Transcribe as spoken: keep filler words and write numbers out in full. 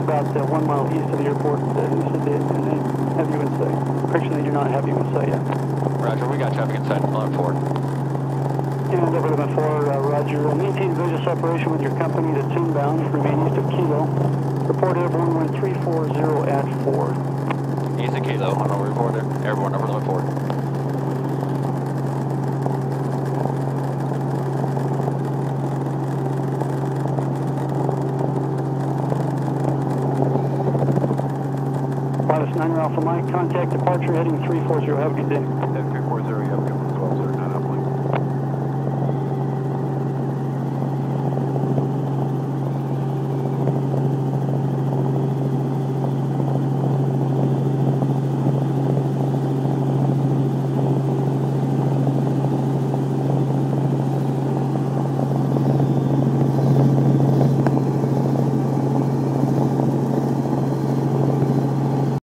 about uh, one mile east of the airport, uh, and they said they, and they have you in sight. Correction, they do not have you in sight yet. Roger, we got traffic inside Limit four. And Upper Limit four, uh, Roger. Uh, maintain visual separation with your company that's inbound. Remain east of Kilo. Report airborne one three four zero at four. East of Kilo, on our reporter. Airborne, Upper Limit four. Pilot's nine Alpha Mike, contact departure heading three four zero. Have a good day.